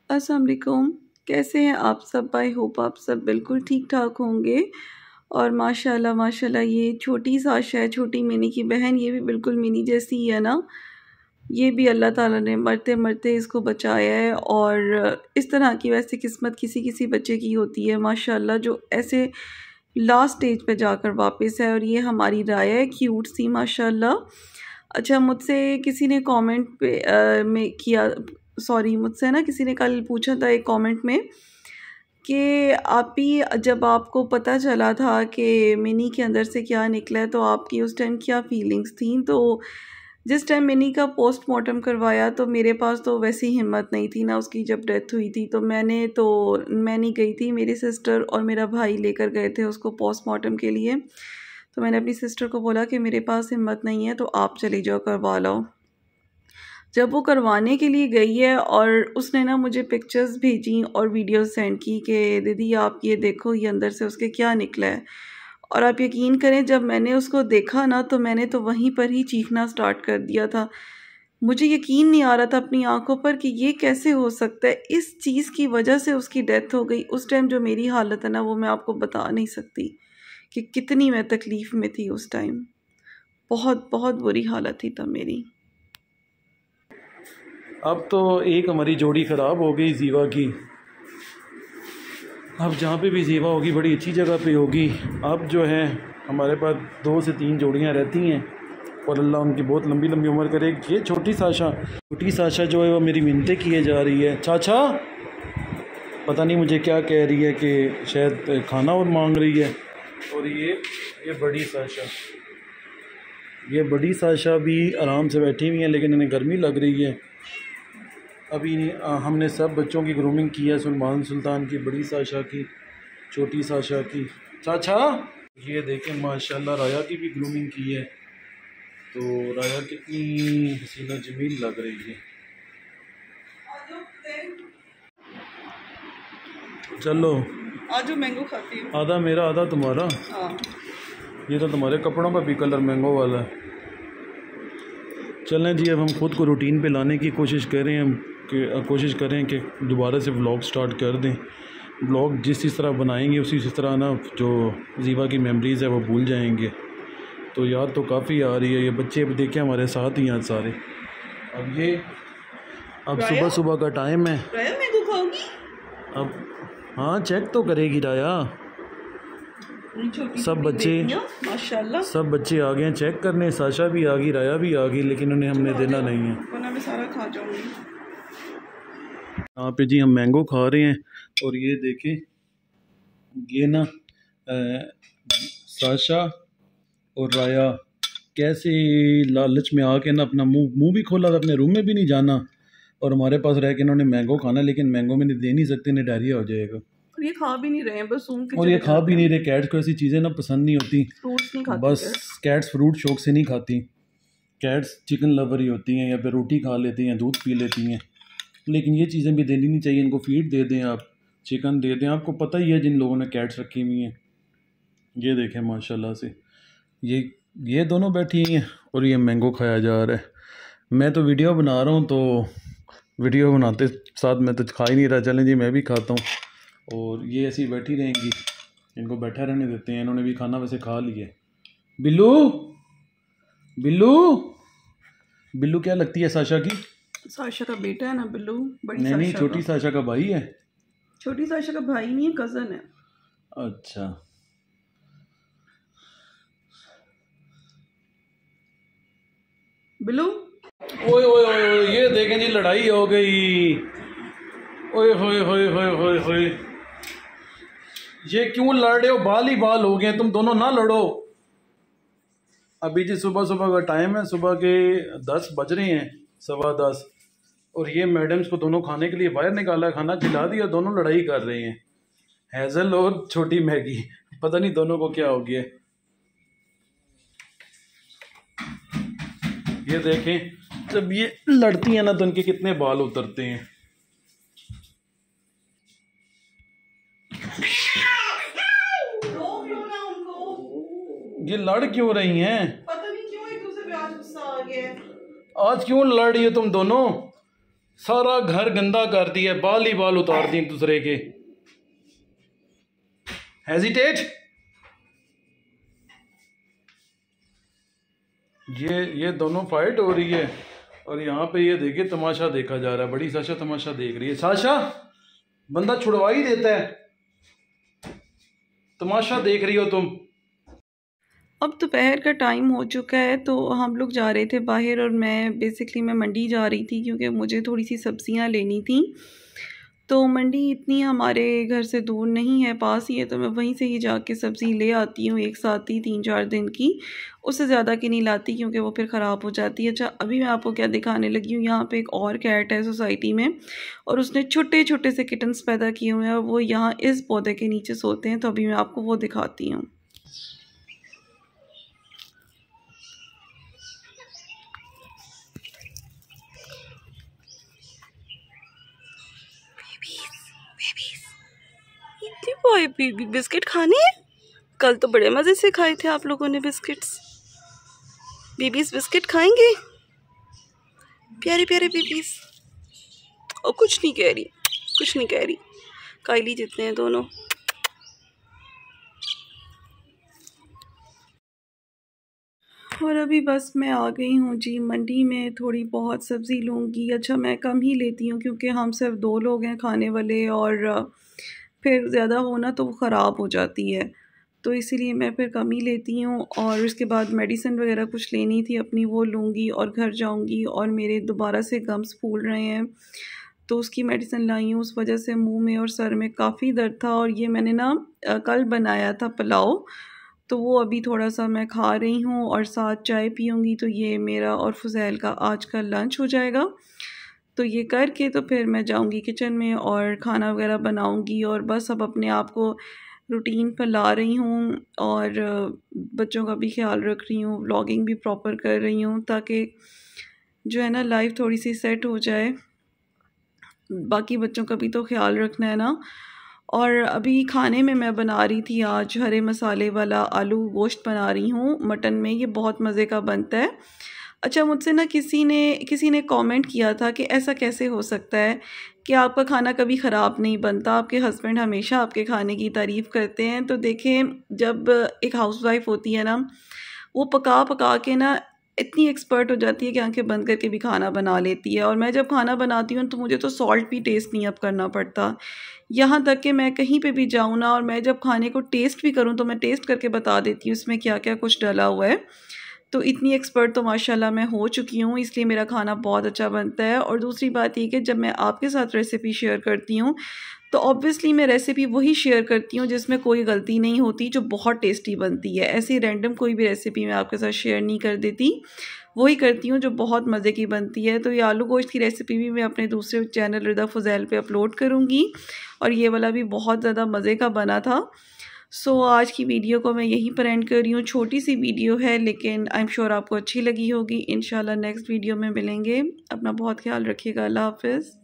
अस्सलाम वालेकुम। कैसे हैं आप सब? आई होप आप सब बिल्कुल ठीक ठाक होंगे। और माशाल्लाह माशाल्लाह ये छोटी साशा है, छोटी मिनी की बहन, ये भी बिल्कुल मिनी जैसी ही है ना। ये भी अल्लाह ताला ने मरते मरते इसको बचाया है। और इस तरह की वैसे किस्मत किसी किसी बच्चे की होती है माशाल्लाह, जो ऐसे लास्ट स्टेज पे जाकर वापस है। और ये हमारी राया है, क्यूट सी माशाल्लाह। अच्छा, मुझसे किसी ने कमेंट पे में किया, सॉरी मुझसे ना किसी ने कल पूछा था एक कमेंट में कि आप ही, जब आपको पता चला था कि मिनी के अंदर से क्या निकला है तो आपकी उस टाइम क्या फीलिंग्स थी। तो जिस टाइम मिनी का पोस्टमार्टम करवाया तो मेरे पास तो वैसी हिम्मत नहीं थी ना, उसकी जब डेथ हुई थी तो मैं नहीं गई थी, मेरी सिस्टर और मेरा भाई लेकर गए थे उसको पोस्टमार्टम के लिए। तो मैंने अपनी सिस्टर को बोला कि मेरे पास हिम्मत नहीं है तो आप चली जाओ, करवा लो। जब वो करवाने के लिए गई है और उसने ना मुझे पिक्चर्स भेजी और वीडियोस सेंड की कि दीदी आप ये देखो ये अंदर से उसके क्या निकला है। और आप यकीन करें, जब मैंने उसको देखा ना तो मैंने तो वहीं पर ही चीखना स्टार्ट कर दिया था। मुझे यकीन नहीं आ रहा था अपनी आंखों पर कि ये कैसे हो सकता है। इस चीज़ की वजह से उसकी डेथ हो गई। उस टाइम जो मेरी हालत है ना, वो मैं आपको बता नहीं सकती कि कितनी मैं तकलीफ़ में थी उस टाइम। बहुत बहुत बुरी हालत थी तब मेरी। अब तो एक हमारी जोड़ी ख़राब हो गई जीवा की। अब जहाँ पे भी जीवा होगी बड़ी अच्छी जगह पे होगी। अब जो है हमारे पास 2 से 3 जोड़ियाँ रहती हैं और अल्लाह उनकी बहुत लंबी लंबी उम्र करे। ये छोटी साशा जो है वो मेरी मिन्नतें किए जा रही है। चाचा पता नहीं मुझे क्या कह रही है कि शायद खाना और मांग रही है। और ये बड़ी साशा भी आराम से बैठी हुई है, लेकिन इन्हें गर्मी लग रही है। अभी हमने सब बच्चों की ग्रूमिंग की है, सलमान सुल्तान की, बड़ी साशा की, छोटी साशा की। चाचा ये देखें माशाल्लाह राया की भी ग्रूमिंग की है। तो राया कितनी हसीना जमील लग रही है। चलो आज मैंगो खाती हूँ। आधा मेरा आधा तुम्हारा। हाँ। ये तो तुम्हारे कपड़ों का भी कलर मैंगो वाला है। चलें जी, अब हम ख़ुद को रूटीन पे लाने की कोशिश करें कि दोबारा से व्लॉग स्टार्ट कर दें। व्लॉग जिस तरह बनाएंगे उसी तरह ना जो जीवा की मेमोरीज़ है वो भूल जाएंगे। तो याद तो काफ़ी आ रही है। ये बच्चे अब देखें हमारे साथ ही हैं सारे। अब सुबह का टाइम है। राया मैंगो खाओगी? अब हाँ, चेक तो करेगी राया। सब बच्चे आ गए हैं चेक करने। साशा भी आ गई, राया भी आ गई, लेकिन उन्हें हमने देना नहीं है, वरना मैं सारा खा जाऊंगी। यहाँ पे जी हम मैंगो खा रहे हैं। और ये देखें, ये ना साशा और राया कैसे लालच में आके ना अपना मुंह भी खोला था, अपने रूम में भी नहीं जाना और हमारे पास रह के इन्होंने मैंगो खाना। लेकिन मैंगो में दे नहीं सकते, इन्हें डायरिया हो जाएगा। और ये खा भी नहीं रहे हैं, बस और ये खा भी नहीं रहे। कैट्स को ऐसी चीज़ें ना पसंद नहीं होती, फ्रूट्स नहीं खाती। बस कैट्स फ्रूट शौक से नहीं खाती। कैट्स चिकन लवर ही होती हैं, या फिर रोटी खा लेती हैं, दूध पी लेती हैं। लेकिन ये चीज़ें भी देनी नहीं चाहिए। इनको फीड दे दें आप, चिकन दे दें। आपको पता ही है जिन लोगों ने कैट्स रखी हुई हैं। ये देखें माशाल्लाह से ये दोनों बैठी हैं और ये मैंगो खाया जा रहा है। मैं तो वीडियो बना रहा हूँ, तो वीडियो बनाते साथ मैं तो खा ही नहीं रहा। चलें जी, मैं भी खाता हूँ। और ये ऐसी बैठी रहेंगी, इनको बैठा रहने देते हैं। इन्होंने भी खाना वैसे खा लिया। बिल्लू बिल्लू बिल्लू क्या लगती है साशा की? साशा का बेटा है ना बिल्लू। बड़ी नहीं, छोटी साशा का भाई है। छोटी साशा का भाई नहीं है, कजन है। अच्छा, बिल्लू। ओए ओए ओए, ये देखें जी लड़ाई हो गई। ओए होए होए होए होए होए, ये क्यों लड़ रहे हो? बाल ही बाल हो गए, तुम दोनों ना लड़ो। अभी जी सुबह का टाइम है, सुबह के 10 बज रहे हैं, 10:15। और ये मैडम्स को दोनों खाने के लिए बाहर निकाला, खाना खिला दिया, दोनों लड़ाई कर रहे हैं। हैजल और छोटी मैगी, पता नहीं दोनों को क्या हो गया। ये देखें, जब ये लड़ती हैं ना तो इनके कितने बाल उतरते हैं। ये लड़ क्यों रही हैं? पता नहीं क्यों एक दूसरे पे आज गुस्सा आ गया है। आज क्यों लड़ रही हो तुम दोनों? सारा घर गंदा कर दिया, बाल ही बाल उतार दिए एक दूसरे के। हेजिटेट, ये दोनों फाइट हो रही है और यहाँ पे ये देखिए तमाशा देखा जा रहा है। बड़ी साशा तमाशा देख रही है। साशा, बंदा छुड़वा ही देता है, तमाशा देख रही हो तुम। अब दोपहर का टाइम हो चुका है तो हम लोग जा रहे थे बाहर और मैं मंडी जा रही थी क्योंकि मुझे थोड़ी सी सब्जियां लेनी थी। तो मंडी इतनी हमारे घर से दूर नहीं है, पास ही है, तो मैं वहीं से ही जाके सब्ज़ी ले आती हूँ एक साथ ही 3-4 दिन की। उससे ज़्यादा की नहीं लाती क्योंकि वो फिर ख़राब हो जाती है। अच्छा, अभी मैं आपको क्या दिखाने लगी हूँ, यहाँ पे एक और कैट है सोसाइटी में और उसने छोटे छोटे से किटन्स पैदा किए हुए हैं और वो यहाँ इस पौधे के नीचे सोते हैं। तो अभी मैं आपको वो दिखाती हूँ। बेबी बिस्किट खाने हैं? कल तो बड़े मज़े से खाए थे आप लोगों ने बिस्किट्स। बेबीज बिस्किट खाएंगे? प्यारे प्यारे बेबीज। और कुछ नहीं कह रही, कुछ नहीं कह रही। कायली जितने हैं दोनों। और अभी बस मैं आ गई हूँ जी मंडी में, थोड़ी बहुत सब्ज़ी लूँगी। अच्छा, मैं कम ही लेती हूँ क्योंकि हम सिर्फ 2 लोग हैं खाने वाले और फिर ज़्यादा होना तो वो ख़राब हो जाती है, तो इसीलिए मैं फिर कम ही लेती हूँ। और उसके बाद मेडिसिन वगैरह कुछ लेनी थी अपनी, वो लूँगी और घर जाऊँगी। और मेरे दोबारा से गम्स फूल रहे हैं तो उसकी मेडिसिन लाई हूँ, उस वजह से मुंह में और सर में काफ़ी दर्द था। और ये मैंने ना कल बनाया था पुलाव, तो वो अभी थोड़ा सा मैं खा रही हूँ और साथ चाय पीऊँगी। तो ये मेरा और फुज़ैल का आज का लंच हो जाएगा। तो ये करके तो फिर मैं जाऊँगी किचन में और खाना वगैरह बनाऊँगी। और बस अब अपने आप को रूटीन पर ला रही हूँ और बच्चों का भी ख्याल रख रही हूँ, व्लॉगिंग भी प्रॉपर कर रही हूँ ताकि जो है ना लाइफ थोड़ी सी सेट हो जाए। बाकी बच्चों का भी तो ख्याल रखना है ना। और अभी खाने में मैं बना रही थी आज हरे मसाले वाला आलू गोश्त बना रही हूँ मटन में, ये बहुत मज़े का बनता है। अच्छा, मुझसे ना किसी ने कमेंट किया था कि ऐसा कैसे हो सकता है कि आपका खाना कभी ख़राब नहीं बनता, आपके हस्बैंड हमेशा आपके खाने की तारीफ़ करते हैं। तो देखें, जब एक हाउसवाइफ होती है ना, वो पका पका के ना इतनी एक्सपर्ट हो जाती है कि आंखें बंद करके भी खाना बना लेती है। और मैं जब खाना बनाती हूँ तो मुझे तो सॉल्ट भी टेस्ट नहीं अब करना पड़ता। यहाँ तक कि मैं कहीं पे भी जाऊँ ना और मैं जब खाने को टेस्ट भी करूँ तो मैं टेस्ट करके बता देती हूँ इसमें क्या क्या कुछ डला हुआ है। तो इतनी एक्सपर्ट तो माशाल्लाह मैं हो चुकी हूँ, इसलिए मेरा खाना बहुत अच्छा बनता है। और दूसरी बात ये कि जब मैं आपके साथ रेसिपी शेयर करती हूँ तो ऑब्वियसली मैं रेसिपी वही शेयर करती हूँ जिसमें कोई गलती नहीं होती, जो बहुत टेस्टी बनती है। ऐसी रैंडम कोई भी रेसिपी मैं आपके साथ शेयर नहीं कर देती, वही करती हूँ जो बहुत मज़े की बनती है। तो ये आलू गोश्त की रेसिपी भी मैं अपने दूसरे चैनल रिदा फुज़ैल पे अपलोड करूँगी और ये वाला भी बहुत ज़्यादा मज़े का बना था। सो आज की वीडियो को मैं यहीं पर एंड कर रही हूँ। छोटी सी वीडियो है लेकिन आई एम श्योर आपको अच्छी लगी होगी। इंशाल्लाह नेक्स्ट वीडियो में मिलेंगे। अपना बहुत ख्याल रखिएगा। अल्लाह हाफ़िज़।